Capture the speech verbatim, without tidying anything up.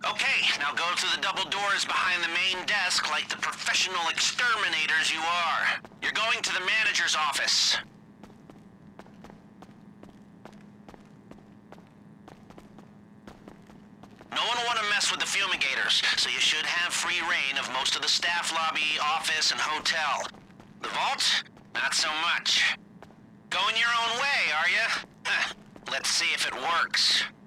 Okay, now go through the double doors behind the main desk like the professional exterminators you are. You're going to the manager's office. No one will want to mess with the fumigators, so you should have free reign of most of the staff lobby, office, and hotel. The vault? Not so much. Going your own way, are you? Huh. Let's see if it works.